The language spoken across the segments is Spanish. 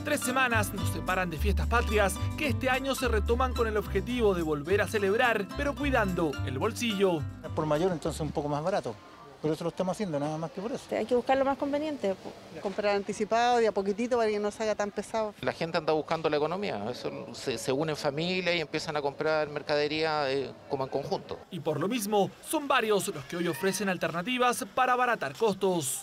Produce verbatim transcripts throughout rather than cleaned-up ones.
Tres semanas nos separan de Fiestas Patrias, que este año se retoman con el objetivo de volver a celebrar, pero cuidando el bolsillo. Por mayor, entonces un poco más barato. Por eso lo estamos haciendo, nada más que por eso. Hay que buscar lo más conveniente. Comprar anticipado, de a poquitito, para que no se haga tan pesado. La gente anda buscando la economía, eso, se, se unen familias y empiezan a comprar mercadería eh, como en conjunto. Y por lo mismo, son varios los que hoy ofrecen alternativas para abaratar costos.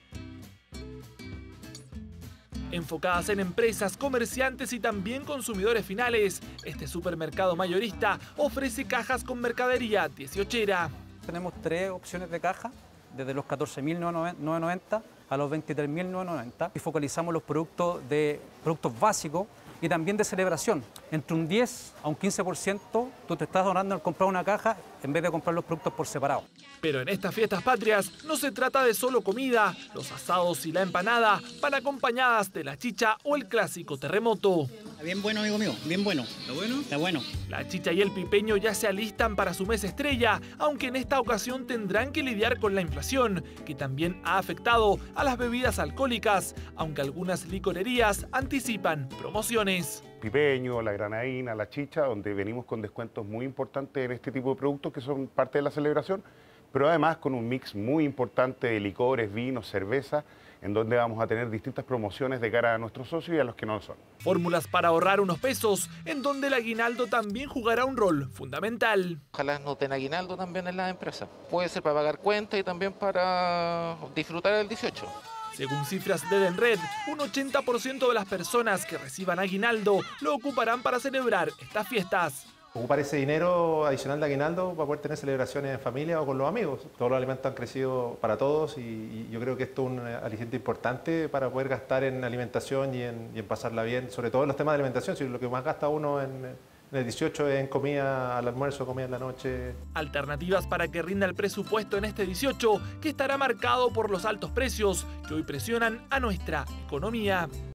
Enfocadas en empresas, comerciantes y también consumidores finales, este supermercado mayorista ofrece cajas con mercadería dieciochera. Tenemos tres opciones de caja, desde los catorce mil novecientos noventa a los veintitrés mil novecientos noventa, y focalizamos los productos de productos básicos y también de celebración. Entre un diez a un quince por ciento tú te estás ahorrando al comprar una caja en vez de comprar los productos por separado. Pero en estas Fiestas Patrias no se trata de solo comida. Los asados y la empanada van acompañadas de la chicha o el clásico terremoto. Bien bueno, amigo mío, bien bueno. ¿Está bueno? Está bueno. La chicha y el pipeño ya se alistan para su mes estrella, aunque en esta ocasión tendrán que lidiar con la inflación, que también ha afectado a las bebidas alcohólicas, aunque algunas licorerías anticipan promociones. Pipeño, la granadina, la chicha, donde venimos con descuentos muy importantes en este tipo de productos que son parte de la celebración, pero además con un mix muy importante de licores, vinos, cerveza, en donde vamos a tener distintas promociones de cara a nuestros socios y a los que no lo son. Fórmulas para ahorrar unos pesos, en donde el aguinaldo también jugará un rol fundamental. Ojalá nos den aguinaldo también en las empresas. Puede ser para pagar cuentas y también para disfrutar del dieciocho. Según cifras de Denred, un ochenta por ciento de las personas que reciban aguinaldo lo ocuparán para celebrar estas fiestas. Ocupar ese dinero adicional de aguinaldo para poder tener celebraciones en familia o con los amigos. Todos los alimentos han crecido para todos y, y yo creo que esto es un aliciente importante para poder gastar en alimentación y en, y en pasarla bien, sobre todo en los temas de alimentación, si lo que más gasta uno en, en el dieciocho es en comida al almuerzo, comida en la noche. Alternativas para que rinda el presupuesto en este dieciocho, que estará marcado por los altos precios que hoy presionan a nuestra economía.